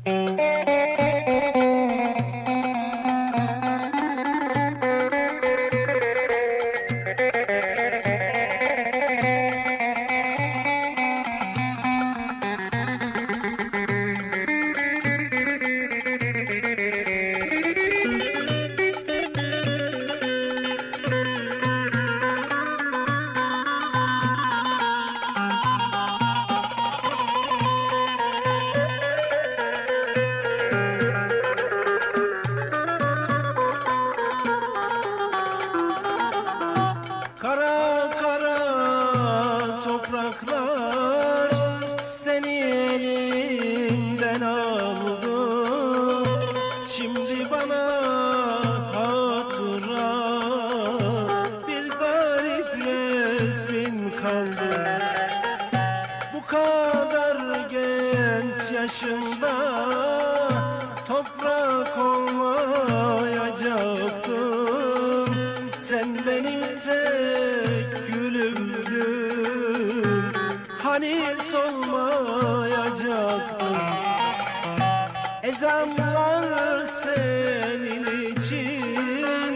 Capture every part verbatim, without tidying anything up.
Kara kara topraklar seni elinden aldı. Şimdi bana hatıra bir garip resmin kaldı. Bu kadar genç yaşında toprak olmayacaktım. Sen benim tek gülümdün, hani solmayacaktın. Ezanlar senin için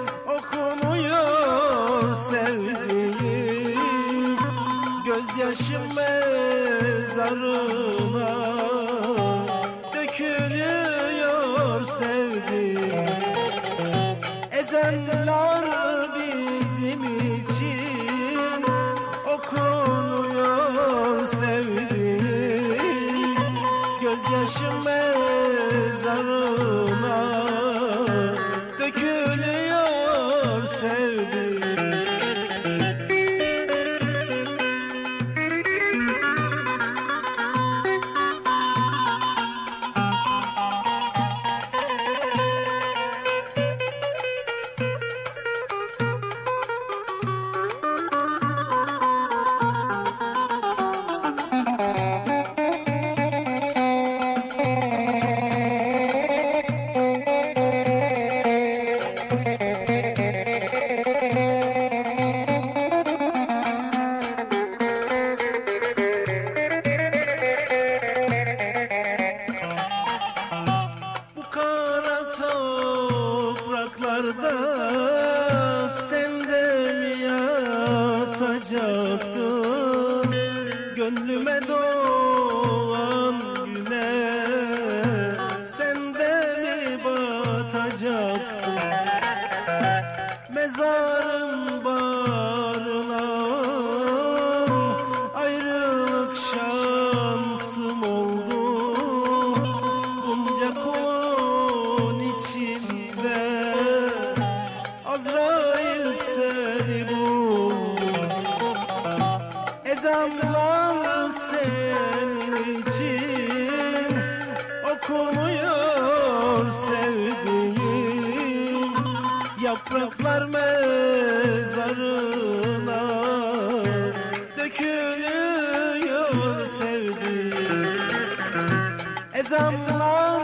okunuyor sevdiğim. Gözyaşım mezarına dökülüyor sevdiğim. Ezanlar bizim için okunuyor sevdiğim. Gözyaşım mezarına dökülüyor sevdiğim. Topraklarda sen de mi yatacaktın? Gönlüme doğan güne sen de mi batacaktın? Mezarın bağrına ayrılık şansım oldu. Bunca kulun içinde Azrail seni buldu. Ezanlar senin için okunuyor sevdiğim. Yapraklar mezarına dökülüyor sevdiğim. Ezanlar